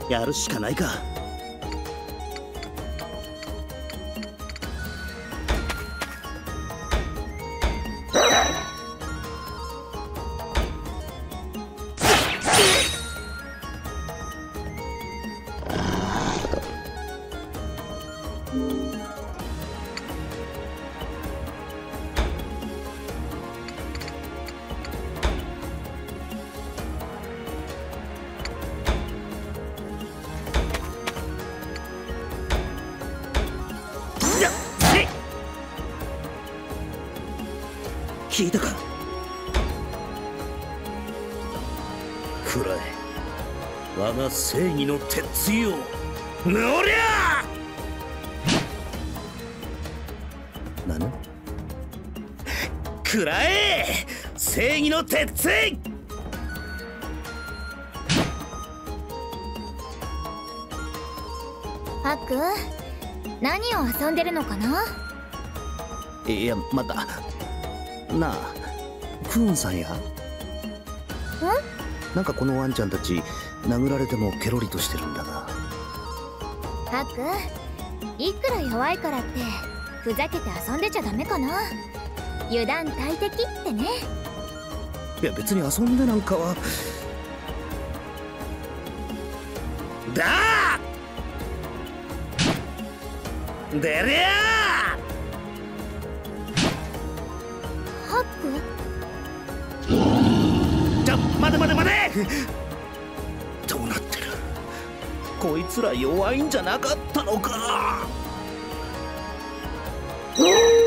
やるしかないか。聞いたか。くらえ我が正義の鉄よ。のりゃなぬ。くらえ正義の鉄。 ハク、何を遊んでるのかな。 いや、またなあ、クーンさんや。なんかこのワンちゃんたち殴られてもケロリとしてるんだが。 ハク、いくら弱いからってふざけて遊んでちゃダメかな。油断大敵ってね。 いや別に遊んでなんかは。だー出りゃハク、 じゃ、待て待て待て。どうなってる。こいつら弱いんじゃなかったのか。